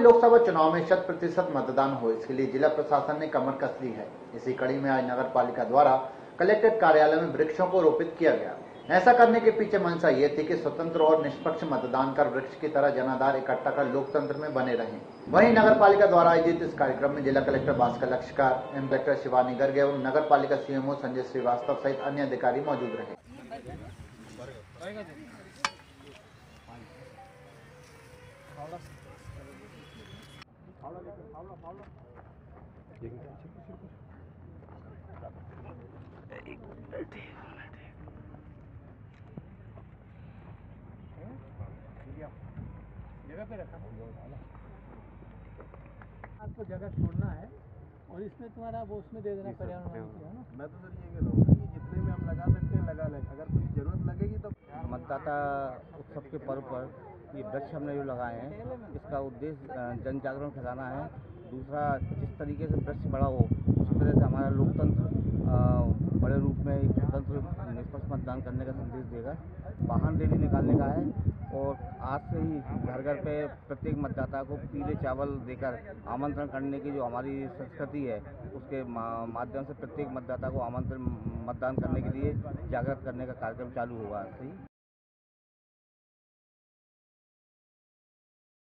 लोकसभा चुनाव में 100% मतदान हो, इसके लिए जिला प्रशासन ने कमर कस ली है। इसी कड़ी में आज नगर पालिका द्वारा कलेक्ट्रेट कार्यालय में वृक्षों को रोपित किया गया। ऐसा करने के पीछे मंशा ये थी कि स्वतंत्र और निष्पक्ष मतदान कर वृक्ष की तरह जनाधार इकट्ठा कर लोकतंत्र में बने रहें। वहीं नगर पालिका द्वारा आयोजित इस कार्यक्रम में जिला कलेक्टर भास्कर लक्षकार, कलेक्टर शिवानी गर्ग एवं नगर पालिका सीएमओ संजय श्रीवास्तव सहित अन्य अधिकारी मौजूद रहे। जगह पे रखा आपको जगह छोड़ना है और इसमें तुम्हारा वो उसमें दे देना पर्यावरण है ना। मैं तो सर ये कह रहा हूँ कि जितने में हम लगा सकते हैं लगा लें, अगर कोई जरूरत लगेगी तो। मतदाता उत्सव के पर्व पर ये वृक्ष हमने जो लगाए हैं, इसका उद्देश्य जन जागरण फैलाना है। दूसरा, जिस तरीके से वृक्ष बड़ा हो उसी तरह से हमारा लोकतंत्र बड़े रूप में एक स्वतंत्र निष्पक्ष मतदान करने का संदेश देगा। वाहन रैली निकालने का है और आज से ही घर घर पे प्रत्येक मतदाता को पीले चावल देकर आमंत्रण करने की जो हमारी संस्कृति है, उसके माध्यम से प्रत्येक मतदाता को आमंत्रण मतदान करने के लिए जागृत करने का कार्यक्रम चालू होगा आज से ही।